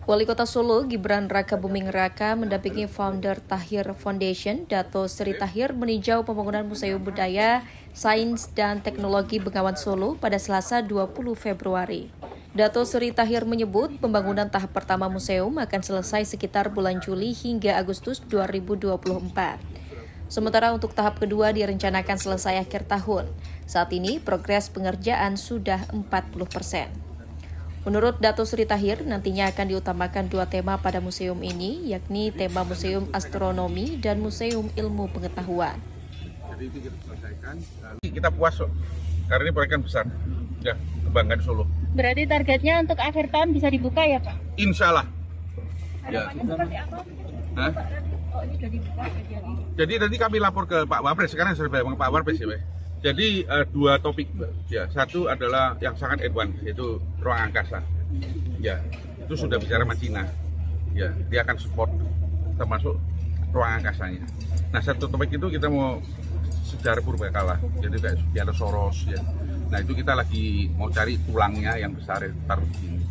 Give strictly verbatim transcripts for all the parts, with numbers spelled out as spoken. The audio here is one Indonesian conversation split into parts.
Wali Kota Solo, Gibran Rakabuming Raka, mendampingi founder Tahir Foundation, Dato Sri Tahir, meninjau pembangunan Museum Budaya, Sains, dan Teknologi Bengawan Solo pada Selasa dua puluh Februari. Dato Sri Tahir menyebut pembangunan tahap pertama museum akan selesai sekitar bulan Juli hingga Agustus dua ribu dua puluh empat. Sementara untuk tahap kedua direncanakan selesai akhir tahun. Saat ini progres pengerjaan sudah empat puluh persen. Menurut Dato Sri Tahir, nantinya akan diutamakan dua tema pada museum ini, yakni tema Museum Astronomi dan Museum Ilmu Pengetahuan. Jadi itu kita selesaikan. Kita puas kok, karena ini proyek kan besar, ya kebanggaan Solo. Berarti targetnya untuk akhir tahun bisa dibuka ya Pak? Insya Allah. Harapannya ya. Seperti apa? Hah? Oh ini sudah dibuka jadi. Jadi nanti kami lapor ke Pak Wapres, sekarang sudah bilang Pak Wapres ya, Pak. Jadi uh, dua topik, ya. Satu adalah yang sangat advance, yaitu ruang angkasa. Ya, itu sudah bicara sama Cina. Ya, dia akan support termasuk ruang angkasanya. Nah, satu topik itu kita mau sejarah purbakala, jadi kayak sejarah Soros ya. Nah, itu kita lagi mau cari tulangnya yang besar, taruh di sini.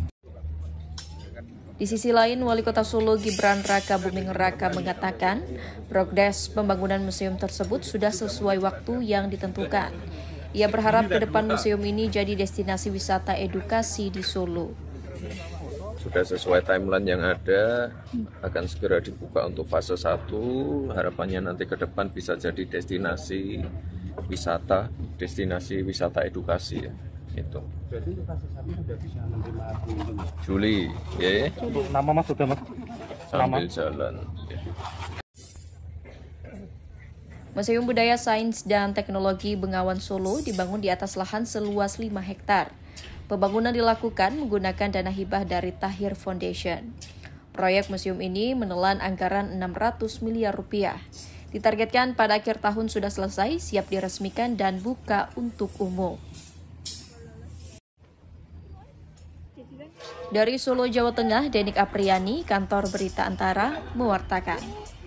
Di sisi lain, Wali Kota Solo Gibran Rakabuming Raka mengatakan progres pembangunan museum tersebut sudah sesuai waktu yang ditentukan. Ia berharap ke depan museum ini jadi destinasi wisata edukasi di Solo. Sudah sesuai timeline yang ada, akan segera dibuka untuk fase satu. Harapannya nanti ke depan bisa jadi destinasi wisata, destinasi wisata edukasi ya. Itu. Jadi fase satu sudah bisa menerima pengunjung. Juli, ya. Untuk nama Mas sudah Mas? Sambil jalan. Ya. Museum Budaya, Sains, dan Teknologi Bengawan Solo dibangun di atas lahan seluas lima hektar. Pembangunan dilakukan menggunakan dana hibah dari Tahir Foundation. Proyek museum ini menelan anggaran enam ratus miliar rupiah. Ditargetkan pada akhir tahun sudah selesai, siap diresmikan dan buka untuk umum. Dari Solo, Jawa Tengah, Denik Apriani, Kantor Berita Antara, mewartakan.